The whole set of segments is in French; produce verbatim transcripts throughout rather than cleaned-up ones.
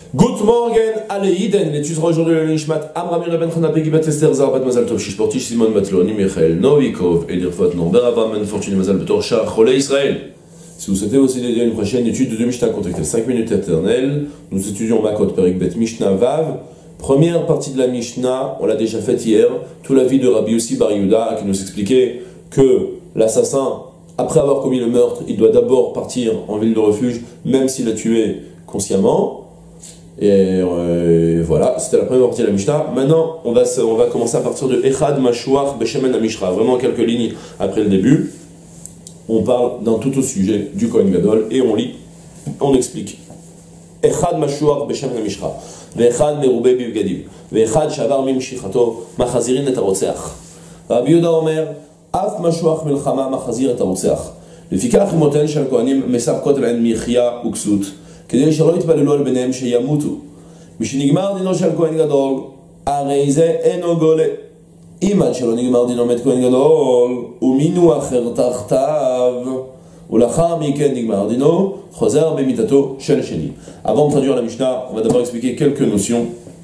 Good morning, alle Iden. L'étude sera aujourd'hui le Nishmat Amramir Ben Chana Pegi Bat Esther Zar Bat Mazal Tov Shish Portish Simon Matloni Michael Novikov et Dirfot Norbert Avaman Fortuné Mazal Betor Shah Cholé Israël. Si vous souhaitez aussi dédier une prochaine étude de deux Mishnah, contactez cinq minutes éternelles. Nous étudions Makot Perik Bet Mishnah Vav. Première partie de la Mishnah, on l'a déjà faite hier. Tout la vie de Rabbi Yossi Bar Yehuda qui nous expliquait que l'assassin, après avoir commis le meurtre, il doit d'abord partir en ville de refuge, même s'il a tué consciemment. Et euh, voilà, c'était la première partie de la Mishnah. Maintenant, on va, on va commencer à partir de Echad Mashuach Beshemen HaMishra. Vraiment quelques lignes après le début. On parle d'un tout autre sujet du Kohen Gadol et on lit, on explique. Echad Mashuach Beshemen HaMishra. Ve'echad Merubeh Bivgadim. Ve'echad Shavar Mimshichato Machazirin et Arotseach. Rabbi Yehuda Omer, Af Mashuach Milchama Machazir et Arotseach. לפיכך אמותיהן של הכהנים מספקות להן מחיה וכסות, כדי שלא יתפללו על בניהם שימותו. משנגמר דינו של כהן גדול, הרי זה אינו גולה. אם עד שלא נגמר דינו מת כהן גדול, ומינו אחר תחתיו, ולאחר מכן נגמר דינו, חוזר במיתתו של שני. Avant de traduire la Mishnah, on va d'abord expliquer quelques notions.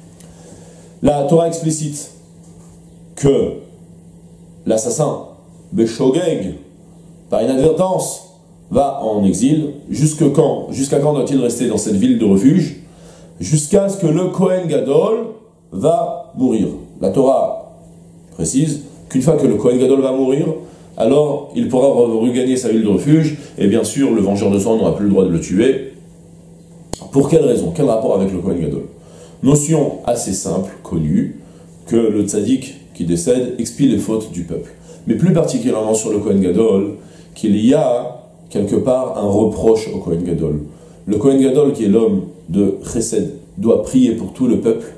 La Torah explicite que l'assassin, Beshogeg, par inadvertance, va en exil. Jusque quand, jusqu'à quand doit-il rester dans cette ville de refuge? Jusqu'à ce que le Kohen Gadol va mourir. La Torah précise qu'une fois que le Kohen Gadol va mourir, alors il pourra regagner sa ville de refuge, et bien sûr le vengeur de sang n'aura plus le droit de le tuer. Pour quelle raison? Quel rapport avec le Kohen Gadol? Notion assez simple, connue, que le tzaddik qui décède expie les fautes du peuple. Mais plus particulièrement sur le Kohen Gadol, qu'il y a quelque part un reproche au Kohen Gadol. Le Kohen Gadol, qui est l'homme de Chesed, doit prier pour tout le peuple,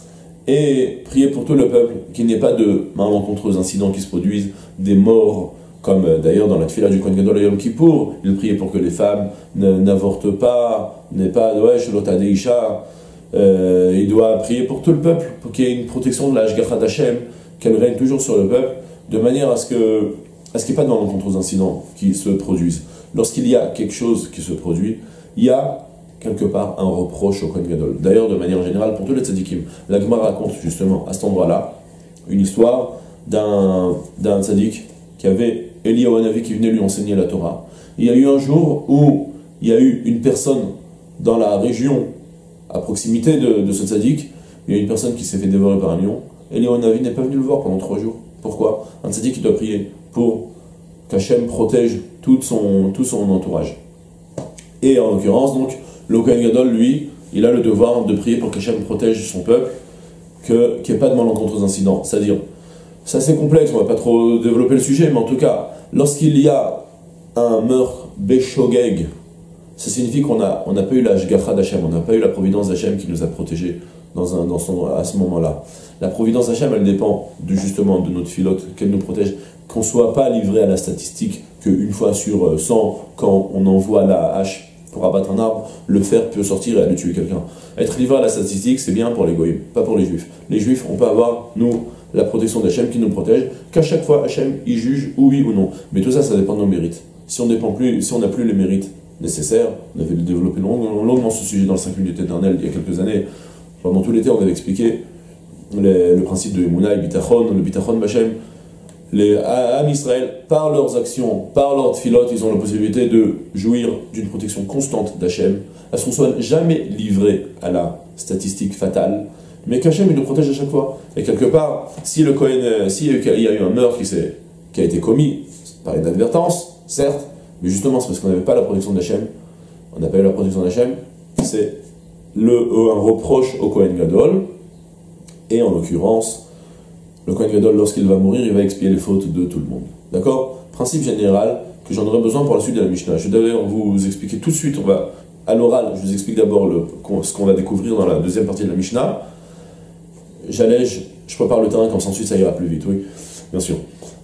et prier pour tout le peuple, qu'il n'y ait pas de malencontreux incidents qui se produisent, des morts, comme d'ailleurs dans la tfila du Kohen Gadol à Yom Kippour, il priait pour que les femmes n'avortent pas, n'aient pas de wesh, l'otadeisha, euh, il doit prier pour tout le peuple, pour qu'il y ait une protection de la Hashgacha d'Hashem, qu'elle règne toujours sur le peuple, de manière à ce que à ce qu'il n'y ait pas de malencontreux incidents qui se produisent. Lorsqu'il y a quelque chose qui se produit, il y a quelque part un reproche au Kohen Gadol. D'ailleurs, de manière générale, pour tous les tzadikim, la Gemara raconte justement à cet endroit-là une histoire d'un d'un tzadik qui avait Eliyahu Hanavi qui venait lui enseigner la Torah. Il y a eu un jour où il y a eu une personne dans la région à proximité de, de ce tzadik, il y a une personne qui s'est fait dévorer par un lion. Eliyahu Hanavi n'est pas venu le voir pendant trois jours. Pourquoi? Un tzadik qui doit prier pour qu'Hachem protège tout son, tout son entourage. Et en l'occurrence, donc, le Kohen Gadol, lui, il a le devoir de prier pour qu'Hachem protège son peuple, qu'il n'y ait pas de malencontreux incidents. C'est-à-dire, c'est assez complexe, on ne va pas trop développer le sujet, mais en tout cas, lorsqu'il y a un meurtre Beshogeg, ça signifie qu'on n'a on n'a pas eu la Hashgacha d'Hachem, on n'a pas eu la providence d'Hachem qui nous a protégés dans un, dans son, à ce moment-là. La providence d'Hachem, elle dépend de, justement de notre filote, qu'elle nous protège, qu'on ne soit pas livré à la statistique, qu'une fois sur cent, quand on envoie la hache pour abattre un arbre, le fer peut sortir et aller tuer quelqu'un. Être livré à la statistique, c'est bien pour les goïms, pas pour les juifs. Les juifs, on peut avoir, nous, la protection d'Hachem qui nous protège, qu'à chaque fois, Hachem, il juge oui ou non. Mais tout ça, ça dépend de nos mérites. Si on dépend plus, si on n'a plus les mérites nécessaires, on avait développé longuement, longuement ce sujet dans le cinq minutes éternelles il y a quelques années. Pendant tout l'été, on avait expliqué les, le principe de Emunah et Bitachon, le Bitachon B'Hashem. Les Am Israël, par leurs actions, par leurs tfilot, ils ont la possibilité de jouir d'une protection constante d'Hachem, à ce qu'on ne soit jamais livré à la statistique fatale, mais qu'Hachem il nous protège à chaque fois. Et quelque part, si le Kohen, si il y a eu un meurtre qui, qui a été commis par inadvertance, certes, mais justement c'est parce qu'on n'avait pas la protection d'Hachem, on n'a pas eu la protection d'Hachem, c'est le, un reproche au Kohen Gadol, et en l'occurrence, le Kohen Gadol, lorsqu'il va mourir, il va expier les fautes de tout le monde. D'accord? Principe général que j'en aurais besoin pour la suite de la Mishnah. Je vais d'ailleurs vous expliquer tout de suite, on va, à l'oral, je vous explique d'abord le, ce qu'on va découvrir dans la deuxième partie de la Mishnah. J'allège, je prépare le terrain, comme ça ensuite ça ira plus vite, oui, bien sûr.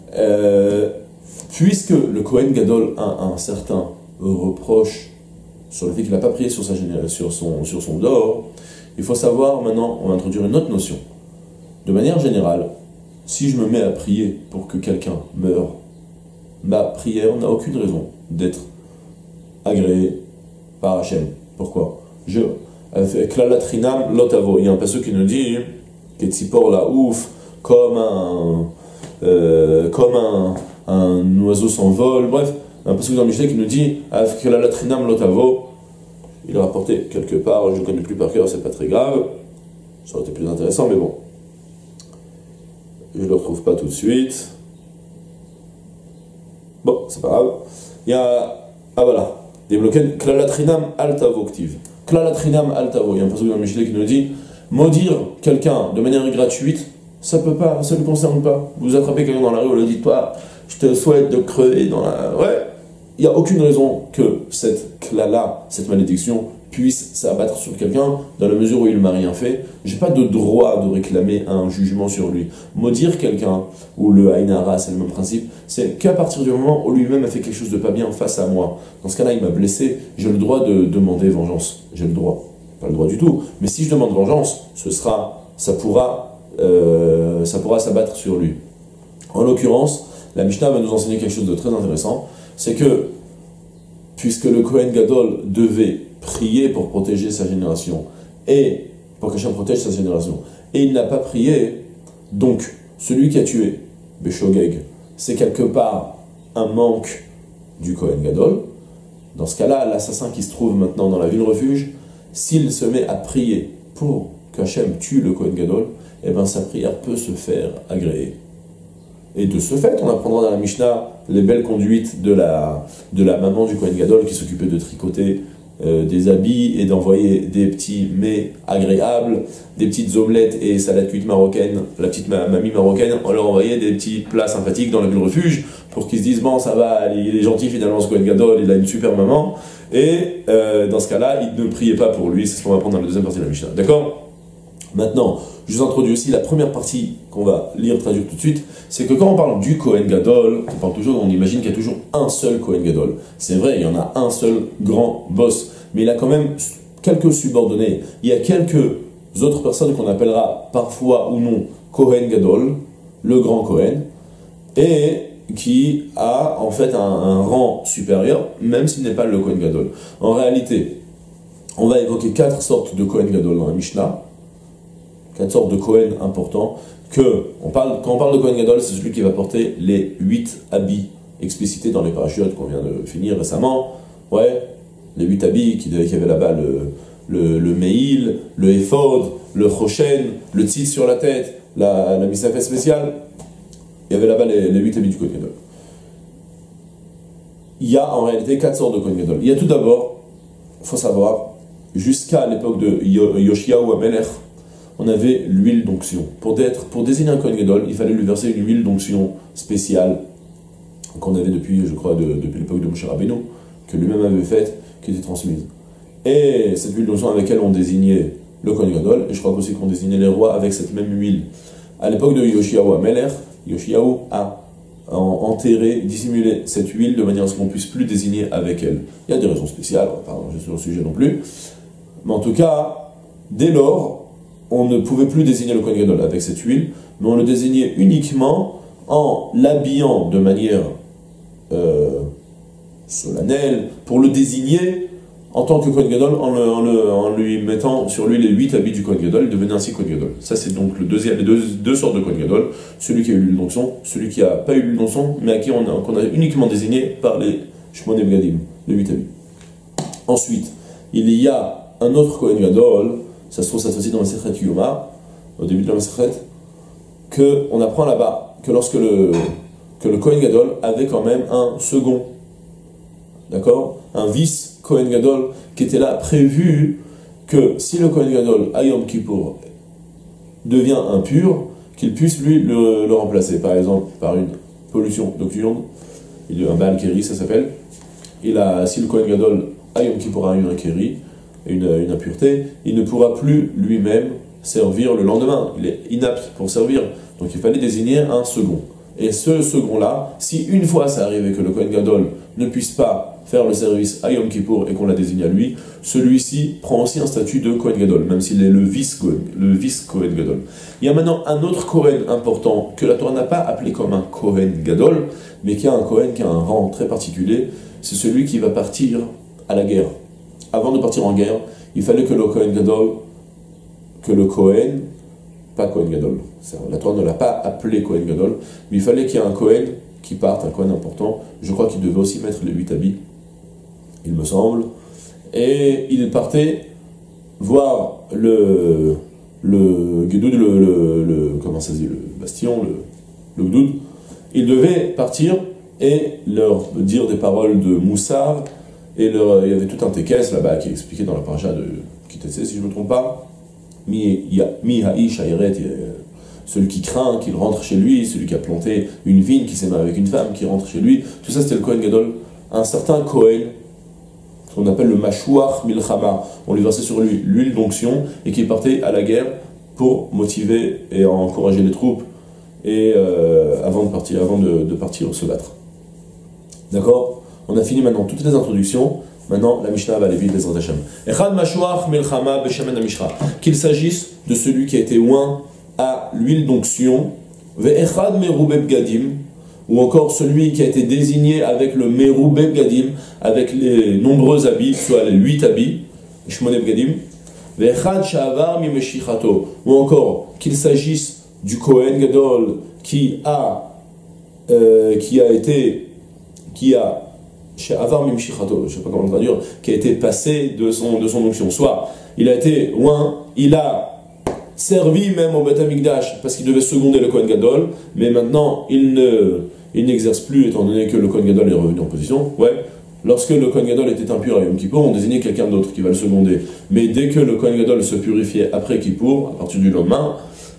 Euh, puisque le Kohen Gadol a un certain reproche sur le fait qu'il n'a pas prié sur, sa, sur, son, sur son dehors, il faut savoir maintenant, on va introduire une autre notion. De manière générale, si je me mets à prier pour que quelqu'un meure, ma prière n'a aucune raison d'être agréée par Hachem. Pourquoi? je, Klalatrinam lotavo. Il y a un passage qui nous dit Ketzipor la ouf, comme un, euh, comme un, un oiseau s'envole. Bref, un passage dans Michelet qui nous dit Klalatrinam lotavo. Il est rapporté quelque part, je ne le connais plus par cœur, c'est pas très grave. Ça aurait été plus intéressant, mais bon. Je ne le retrouve pas tout de suite. Bon, c'est pas grave. Il y a. Ah voilà. Débloqué. Klalatrinam altavoktiv. Klalatrinam altavo. Il y a un passage dans le Michelet qui nous dit maudire quelqu'un de manière gratuite, ça peut pas, ça ne concerne pas. Vous attrapez quelqu'un dans la rue, vous lui dites pas, je te souhaite de crever dans la. Ouais. Il n'y a aucune raison que cette klala, cette malédiction, puisse s'abattre sur quelqu'un dans la mesure où il ne m'a rien fait. Je n'ai pas de droit de réclamer un jugement sur lui. Maudire quelqu'un, ou le Ainara, c'est le même principe, c'est qu'à partir du moment où lui-même a fait quelque chose de pas bien face à moi, dans ce cas-là, il m'a blessé, j'ai le droit de demander vengeance. J'ai le droit. Pas le droit du tout. Mais si je demande vengeance, ce sera, ça pourra, euh, ça pourra s'abattre sur lui. En l'occurrence, la Mishnah va nous enseigner quelque chose de très intéressant. C'est que, puisque le Kohen Gadol devait prier pour protéger sa génération, et pour qu'Hachem protège sa génération, et il n'a pas prié, donc celui qui a tué Beshogeg, c'est quelque part un manque du Kohen Gadol. Dans ce cas-là, l'assassin qui se trouve maintenant dans la ville refuge, s'il se met à prier pour qu'Hachem tue le Kohen Gadol, eh bien sa prière peut se faire agréer. Et de ce fait, on apprendra dans la Mishnah les belles conduites de la, de la maman du Kohen Gadol qui s'occupait de tricoter euh, des habits et d'envoyer des petits mets agréables, des petites omelettes et salades cuites marocaines. La petite ma mamie marocaine, on leur envoyait des petits plats sympathiques dans la ville refuge pour qu'ils se disent bon, ça va, il est gentil finalement ce Kohen Gadol, il a une super maman. Et euh, dans ce cas-là, il ne priait pas pour lui, c'est ce qu'on va apprendre dans la deuxième partie de la Mishnah. D'accord ? Maintenant, je vous introduis aussi la première partie qu'on va lire, traduire tout de suite, c'est que quand on parle du Kohen Gadol, on parle toujours, on imagine qu'il y a toujours un seul Kohen Gadol. C'est vrai, il y en a un seul grand boss, mais il a quand même quelques subordonnés. Il y a quelques autres personnes qu'on appellera parfois ou non Kohen Gadol, le grand Kohen, et qui a en fait un, un rang supérieur, même s'il n'est pas le Kohen Gadol. En réalité, on va évoquer quatre sortes de Kohen Gadol dans la Mishnah, quatre sortes de Kohen importants, que, on parle, quand on parle de Kohen Gadol, c'est celui qui va porter les huit habits explicités dans les parachutes qu'on vient de finir récemment. Ouais, les huit habits qui, qui avaient là-bas le, le, le Meil, le Ephod, le Choshen, le Tzitz sur la tête, la, la Misafet spéciale. Il y avait là-bas les, les huit habits du Kohen Gadol. Il y a en réalité quatre sortes de Kohen Gadol. Il y a tout d'abord, il faut savoir, jusqu'à l'époque de Yoshiyahu Amelech, on avait l'huile d'onction. Pour, pour désigner un Kohen Gadol, il fallait lui verser une huile d'onction spéciale qu'on avait depuis, je crois, de, depuis l'époque de Moshe Rabbeinu, que lui-même avait faite, qui était transmise. Et cette huile d'onction avec elle, on désignait le Kohen Gadol, et je crois aussi qu'on désignait les rois avec cette même huile. À l'époque de Yoshiyahu Amelech, Yoshiyahu a enterré, dissimulé cette huile de manière à ce qu'on ne puisse plus désigner avec elle. Il y a des raisons spéciales, pardon, je suis au sujet non plus. Mais en tout cas, dès lors, on ne pouvait plus désigner le Kohen Gadol avec cette huile, mais on le désignait uniquement en l'habillant de manière euh, solennelle, pour le désigner en tant que Kohen Gadol, en, le, en, le, en lui mettant sur lui les huit habits du Kohen Gadol, il devenait ainsi Kohen Gadol. Ça c'est donc le deuxième, les deux, deux sortes de Kohen Gadol, celui qui a eu l'huile d'onction, celui qui n'a pas eu l'huile d'onction, mais à qui on a, qu'on a uniquement désigné par les Shmoné Begadim, les huit habits. Ensuite, il y a un autre Kohen Gadol, ça se trouve cette fois-ci dans la Masechet Yoma, au début de la Masechet, qu'on apprend là-bas que lorsque le, que le Kohen Gadol avait quand même un second, d'accord, un vice Kohen Gadol qui était là prévu que si le Kohen Gadol à Yom Kippour devient impur, qu'il puisse lui le, le remplacer, par exemple par une pollution nocturne, il y a un Baal Keri, ça s'appelle. Il a, si le Kohen Gadol à Yom Kippour a eu un Keri, Une, une impureté, il ne pourra plus lui-même servir le lendemain. Il est inapte pour servir. Donc il fallait désigner un second. Et ce second-là, si une fois ça arrivait que le Kohen Gadol ne puisse pas faire le service à Yom Kippour et qu'on la désigne à lui, celui-ci prend aussi un statut de Kohen Gadol, même s'il est le vice-Kohen, le vice-Kohen Gadol. Il y a maintenant un autre Kohen important que la Torah n'a pas appelé comme un Kohen Gadol, mais qui a un Kohen qui a un rang très particulier. C'est celui qui va partir à la guerre. Avant de partir en guerre, il fallait que le Kohen Gadol, que le Kohen, pas Kohen Gadol, la Torah ne l'a pas appelé Kohen Gadol, mais il fallait qu'il y ait un Kohen qui parte, un Kohen important. Je crois qu'il devait aussi mettre les huit habits, il me semble. Et il partait voir le, le Gedoud, le, le, le, comment ça se dit, le bastion, le, le Gdoud. Il devait partir et leur dire des paroles de Moussar. Et leur, il y avait tout un tékès là-bas qui est expliqué dans la paracha de Kitetsé, si je ne me trompe pas. Mi ha'ish ha'eret, celui qui craint, qu'il rentre chez lui, celui qui a planté une vigne, qui s'est marié avec une femme, qui rentre chez lui. Tout ça, c'était le Kohen Gadol. Un certain Kohen, qu'on appelle le Mashouach Milchama. On lui versait sur lui l'huile d'onction et qui partait à la guerre pour motiver et encourager les troupes et euh, avant de partir, avant de, de partir se battre. D'accord? On a fini maintenant toutes les introductions. Maintenant, la Mishnah va aller vite, Bezrat Hashem. Echad Mashouach Milchama Beshamen Amishra. Qu'il s'agisse de celui qui a été oint à l'huile d'onction, Ve'echad Merubeb Gadim, ou encore celui qui a été désigné avec le Merubeb Gadim, avec les nombreux habits, soit les huit habits, Shmoneb Gadim, Ve'echad Sha'avar Mimeshichato, ou encore qu'il s'agisse du Kohen Gadol qui a, euh, qui a été, qui a, Sha'avar Mimeshichato, je ne sais pas comment le traduire, qui a été passé de son, de son onction, soit il a été oint, il a servi même au Beth Amikdash parce qu'il devait seconder le Kohen Gadol, mais maintenant il ne il n'exerce plus étant donné que le Kohen Gadol est revenu en position. Ouais. Lorsque le Kohen Gadol était impur à Yom Kippour, on désignait quelqu'un d'autre qui va le seconder. Mais dès que le Kohen Gadol se purifiait après Kippour, à partir du lendemain,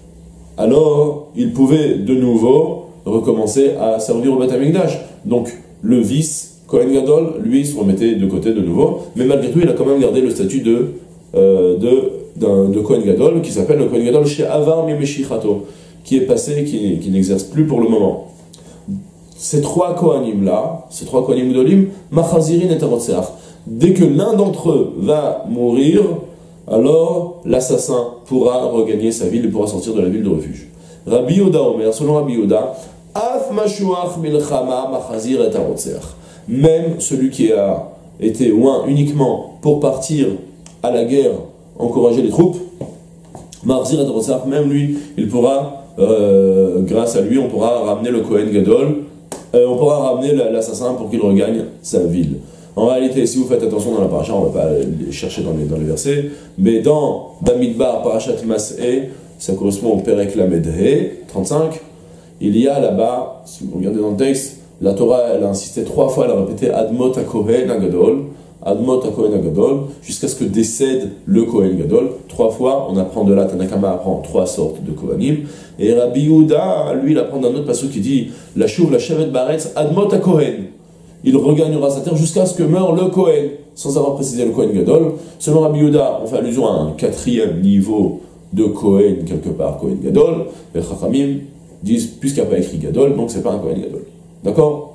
alors il pouvait de nouveau recommencer à servir au Beth Amikdash. Donc le vice Kohen Gadol, lui, se remettait de côté de nouveau, mais malgré tout, il a quand même gardé le statut de euh, de d'un de Kohen Gadol qui s'appelle le Kohen Gadol chez Avar Mimeshichato, qui est passé, qui, qui n'exerce plus pour le moment. Ces trois Kohanim là, ces trois Kohanim Gdolim, Machazirin et Tarotseach, dès que l'un d'entre eux va mourir, alors l'assassin pourra regagner sa ville et pourra sortir de la ville de refuge. Rabbi Yehuda Omer, selon Rabbi Yehuda, Af Mashuach Milchama Machazir et Tarotseach, même celui qui a été oint uniquement pour partir à la guerre, encourager les troupes, Marzir et même lui, il pourra, euh, grâce à lui, on pourra ramener le Kohen Gadol, euh, on pourra ramener l'assassin pour qu'il regagne sa ville. En réalité, si vous faites attention dans la paracha, on ne va pas les chercher dans les, dans les versets, mais dans Bamidbar, Parashat Mas'e, ça correspond au Perek Lamed He, trente-cinq, il y a là-bas, si vous regardez dans le texte, la Torah, elle a insisté trois fois, elle a répété Admot HaKohen HaGadol, Admot HaKohen HaGadol, jusqu'à ce que décède le Kohen Gadol. Trois fois, on apprend de là, Tanakama apprend trois sortes de Kohanim. Et Rabbi Yehuda, lui, il apprend d'un autre passage qui dit La Shuv, la Shevet Baretz, Admot HaKohen. Il regagnera sa terre jusqu'à ce que meure le Kohen, sans avoir précisé le Kohen Gadol. Selon Rabbi Yehuda, on fait allusion à un quatrième niveau de Kohen, quelque part, Kohen Gadol. Les Chachamim disent, puisqu'il n'y a pas écrit Gadol, donc c'est pas un Kohen Gadol. D'accord?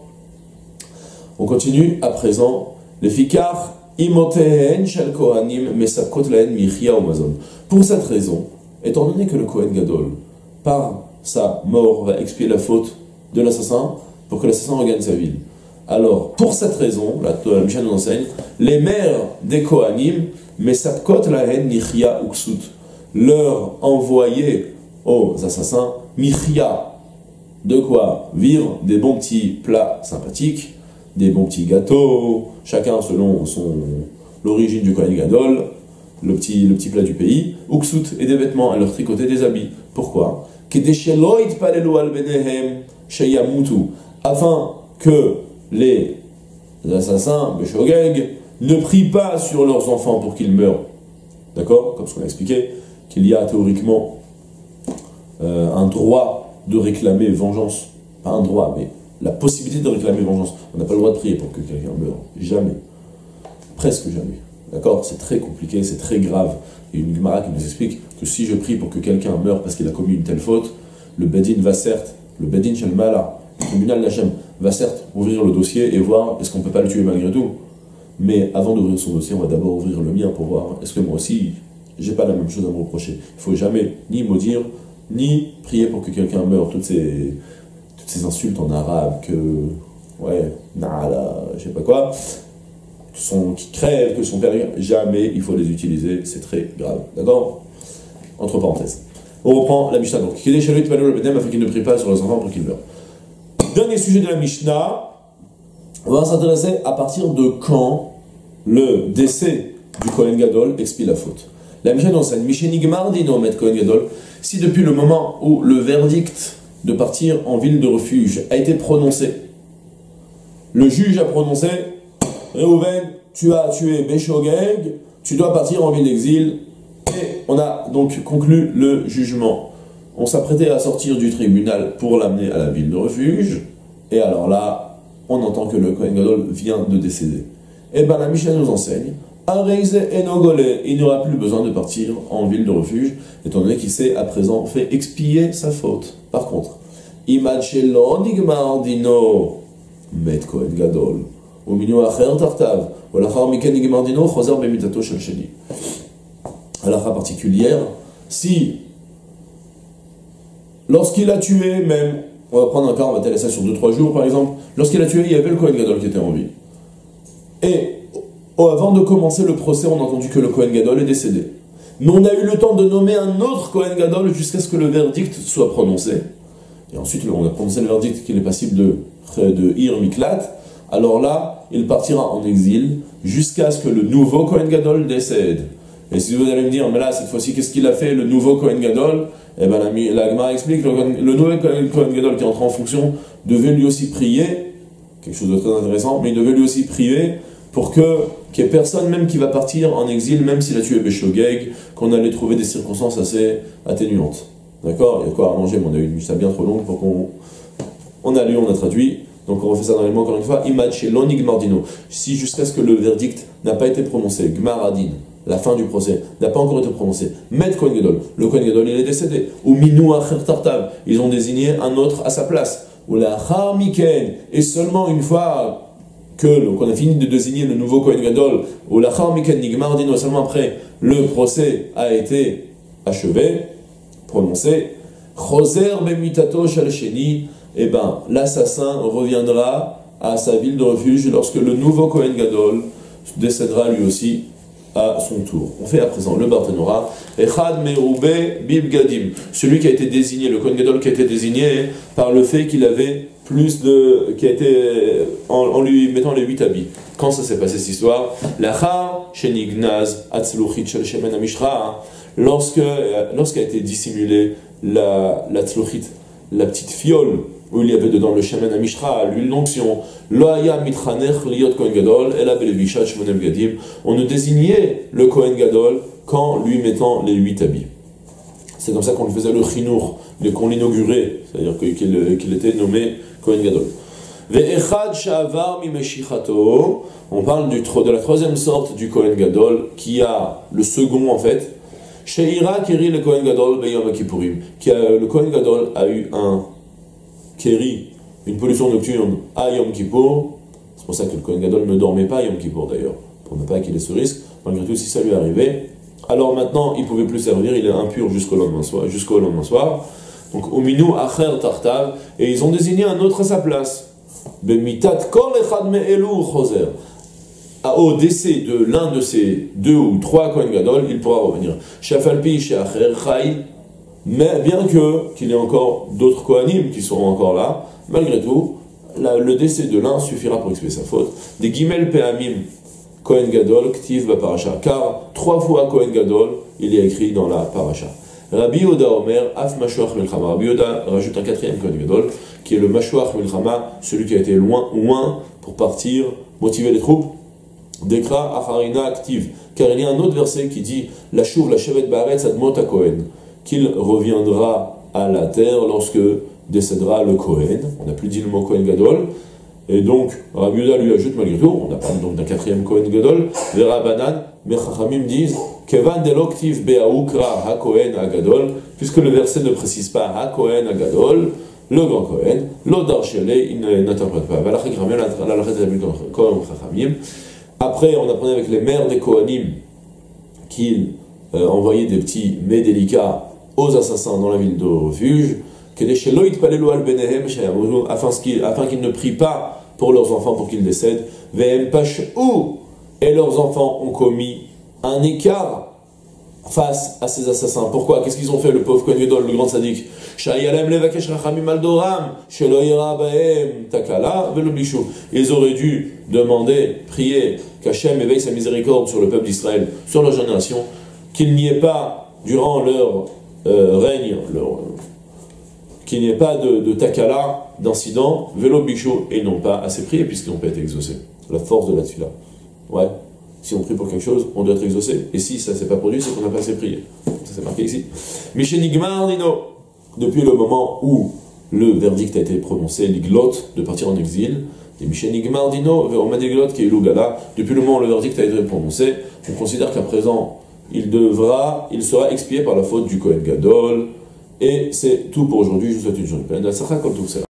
On continue à présent. Les fikar imotehen shel kohanim mesakot lahen michia umazon. Pour cette raison, étant donné que le Kohen Gadol, par sa mort, va expier la faute de l'assassin pour que l'assassin regagne sa ville. Alors, pour cette raison, la, la Mishnah nous enseigne, les mères des kohanim mesakot lahen michia uksut, leur envoyer aux assassins michia, de quoi vivre, des bons petits plats sympathiques, des bons petits gâteaux, chacun selon son l'origine du Kohen Gadol, le petit, le petit plat du pays, uksut, et des vêtements, à leur tricoter des habits. Pourquoi? Afin que les assassins, Beshogeg, ne prient pas sur leurs enfants pour qu'ils meurent. D'accord? Comme ce qu'on a expliqué, qu'il y a théoriquement euh, un droit de réclamer vengeance. Pas un droit, mais la possibilité de réclamer vengeance. On n'a pas le droit de prier pour que quelqu'un meure. Jamais. Presque jamais. D'accord? C'est très compliqué, c'est très grave. Il y a une Gemara qui nous explique que si je prie pour que quelqu'un meure parce qu'il a commis une telle faute, le Bedin va certes, le Bedin Shel Mala, le tribunal d'Hachem, va certes ouvrir le dossier et voir est-ce qu'on ne peut pas le tuer malgré tout. Mais avant d'ouvrir son dossier, on va d'abord ouvrir le mien pour voir est-ce que moi aussi, j'ai pas la même chose à me reprocher. Il ne faut jamais ni maudire, ni prier pour que quelqu'un meure. Toutes ces, toutes ces insultes en arabe, que, ouais, na'ala, je sais pas quoi. son, qui crève, que son père, jamais il faut les utiliser, c'est très grave. D'accord? Entre parenthèses. On reprend la Mishnah donc. Qu'il afin qu'il ne prie pas sur les enfants pour qu'ils meurent. Dernier sujet de la Mishnah, on va s'intéresser à partir de quand le décès du Kohen Gadol expie la faute. La Mishnah nous enseigne, Mishenigmar dino met Kohen Gadol, si depuis le moment où le verdict de partir en ville de refuge a été prononcé, le juge a prononcé, Reuven, tu as tué Béchogeg, tu dois partir en ville d'exil, et on a donc conclu le jugement. On s'apprêtait à sortir du tribunal pour l'amener à la ville de refuge, et alors là, on entend que le Kohen Gadol vient de décéder. Et bien la Mishnah nous enseigne, Areize enogole, il n'aura plus besoin de partir en ville de refuge, étant donné qu'il s'est à présent fait expier sa faute. Par contre, Imad shelo nigmar dino met Kohen Gadol, ou minu acher tartav, ou lachar miken nigmar dino choser bemitato shel sheni. Halakha particulière, si lorsqu'il a tué même, on va prendre un cas, on va t'aller ça sur deux trois jours par exemple, lorsqu'il a tué, il y avait le Kohen Gadol qui était en vie. Et oh, avant de commencer le procès, on a entendu que le Kohen Gadol est décédé. Mais on a eu le temps de nommer un autre Kohen Gadol jusqu'à ce que le verdict soit prononcé. Et ensuite, on a prononcé le verdict qu'il est passible de, de Ir Miklat. Alors là, il partira en exil jusqu'à ce que le nouveau Kohen Gadol décède. Et si vous allez me dire, mais là, cette fois-ci, qu'est-ce qu'il a fait, le nouveau Kohen Gadol? Eh bien, la, la Gemara explique, le, le nouveau Kohen Gadol qui entre en fonction devait lui aussi prier, quelque chose de très intéressant, mais il devait lui aussi prier pour que qu'il n'y ait personne même qui va partir en exil, même s'il a tué Béchogeg, qu'on allait trouver des circonstances assez atténuantes. D'accord? Il y a quoi à manger, mais on a eu une Mishnah bien trop longue pour qu'on... On a lu, on a traduit, donc on refait ça dans les mots encore une fois. Imad shelo nigmar dino. Si jusqu'à ce que le verdict n'a pas été prononcé, Gmar adin, la fin du procès, n'a pas encore été prononcé, Met Kohen Gadol, le Kohen Gadol il est décédé, ou Minou acher tartav, ils ont désigné un autre à sa place, ou la Char Miken, et seulement une fois que qu'on a fini de désigner le nouveau Kohen Gadol, ou la Char Miken nigmar dino, seulement après le procès a été achevé, prononcé, Choser bemitato shel sheni, et ben l'assassin reviendra à sa ville de refuge lorsque le nouveau Kohen Gadol décédera lui aussi à son tour. On fait à présent le Barthénora. Echad meroube bibgadim. Celui qui a été désigné, le Kohen Gadol qui a été désigné par le fait qu'il avait plus de... qui a été... en, en lui mettant les huit habits. Quand ça s'est passé cette histoire? L'achar shenignaz atzluchit shel shemen amishra. Lorsque, lorsqu'a été dissimulée la, la tzluchit, la petite fiole où il y avait dedans le shemen amishra, l'huile d'onction, loaya mitranech liot Kohen Gadol, ela belevishat shmonem gadim. On ne désignait le Kohen Gadol qu'en lui mettant les huit habits. C'est comme ça qu'on le faisait le chinour, qu'on l'inaugurait, c'est-à-dire qu'il qu'il était nommé Kohen Gadol. Ve'echad sha'avar mimeshichato. On parle du, de la troisième sorte du Kohen Gadol, qui a le second en fait. Sheira keri le Kohen Gadol beyom kippurim. Qui a, le Kohen Gadol a eu un Kéri, une pollution nocturne à Yom Kippour. C'est pour ça que le Kohen Gadol ne dormait pas à Yom Kippour d'ailleurs, pour ne pas qu'il ait ce risque. Malgré tout, si ça lui arrivait, alors maintenant il ne pouvait plus servir, il est impur jusqu'au lendemain soir. Jusqu'au lendemain soir. Donc, au minou acher tartav, et ils ont désigné un autre à sa place. Bemitat kol echad me'elu choser. Au décès de l'un de ces deux ou trois Kohen Gadol, il pourra revenir. Shafalpi she'acher chai. Mais bien que qu'il y ait encore d'autres Kohanim qui seront encore là, malgré tout, la, le décès de l'un suffira pour expier sa faute. Des Gimel Pe'amim Kohen Gadol Ktiv Baparacha, car trois fois Kohen Gadol, il est écrit dans la Paracha. Rabbi Yoda Omer Af Mashuach Milchama. Rabbi Yoda rajoute un quatrième Kohen Gadol, qui est le Mashuach Milchama, celui qui a été loin, loin pour partir, motiver les troupes. Dekra Acharina Ktiv, car il y a un autre verset qui dit La Shuv la Shevet Baaretz Admot Kohen, qu'il reviendra à la terre lorsque décédera le Kohen. On n'a plus dit le mot Kohen Gadol. Et donc, Rabbi Yehuda lui ajoute malgré tout, on a parlé donc d'un quatrième Kohen Gadol, les Rabbanan, mais Chachamim disent Kevan deloktiv be'aukra ha-Kohen ha-Gadol, puisque le verset ne précise pas ha-Kohen ha-Gadol, le grand Kohen, l'odar shele, il n'interprète pas. Après, on apprenait avec les mères des Kohanim qu'ils euh, envoyaient des petits mets délicats aux assassins dans la ville de refuge, afin qu'ils ne prient pas pour leurs enfants pour qu'ils décèdent, et leurs enfants ont commis un écart face à ces assassins. Pourquoi? Qu'est-ce qu'ils ont fait, le pauvre Kohen Gadol, le grand sadique? Ils auraient dû demander, prier, qu'Hachem éveille sa miséricorde sur le peuple d'Israël, sur leur génération, qu'il n'y ait pas, durant leur euh, règne, leur, euh, qu'il n'y ait pas de, de takala, d'incident, vélo bichot, et ils n'ont pas assez prié puisqu'ils n'ont pas été exaucés. La force de la tefila. Ouais. Si on prie pour quelque chose, on doit être exaucé. Et si ça ne s'est pas produit, c'est qu'on n'a pas assez prié. Ça c'est marqué ici. Mishenigmar Dino. Depuis le moment où le verdict a été prononcé, l'iglot, de partir en exil, et Mishenigmar Dino, Ve'omadiglot Keilugala, depuis le moment où le verdict a été prononcé, on considère qu'à présent, il devra, il sera expié par la faute du Kohen Gadol. Et c'est tout pour aujourd'hui. Je vous souhaite une journée pleine.